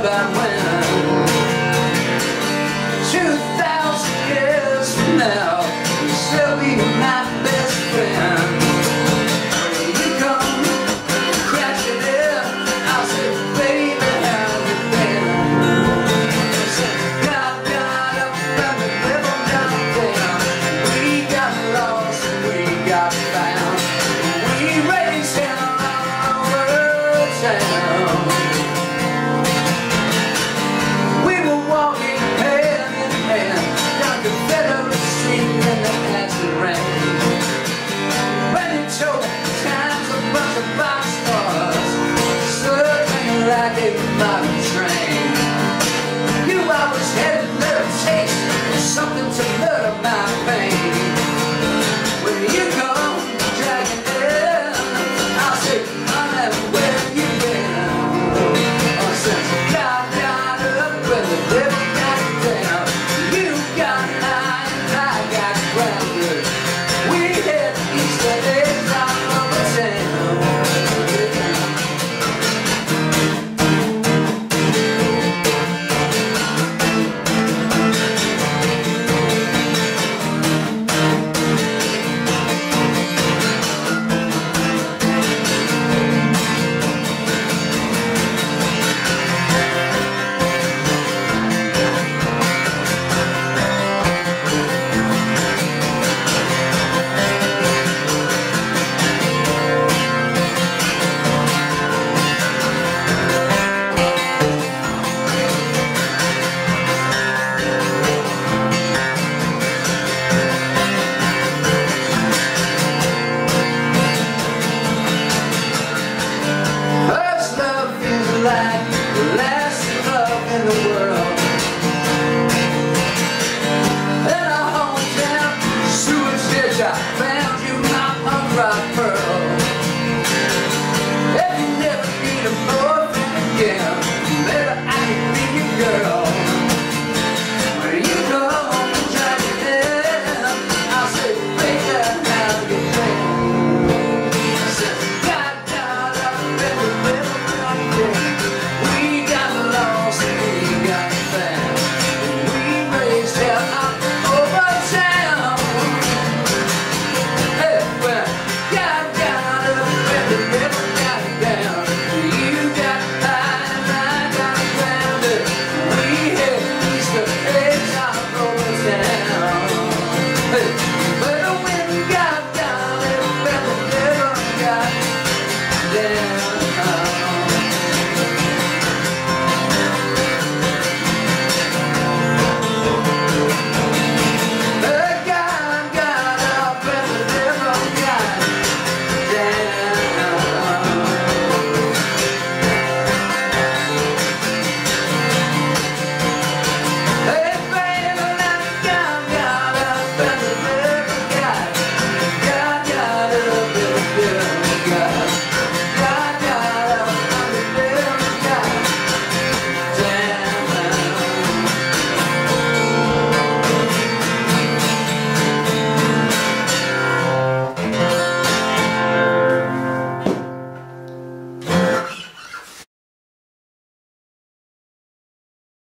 about when 2,000 years from now you'll still be my best friend. When you come crashing in, I'll say, baby, how you been? Since God got up and the devil got down, we got lost and we got found. We raised hell all over town. We were walking hand in hand down the Confederate Street in the acid rain. When you told times a bunch of boxcars circling like a modern train. You always had a little taste of something to murder my pain. When you come dragging in, I'll say, honey, where you been? Oh, since God got up and the devil got down, you got high and I got grounded. We had Easter eggs all over town. First love feels like the last love in the world. In our hometown, sewage ditch, I found you, my punk rock pearl. If you never need a boyfriend again, maybe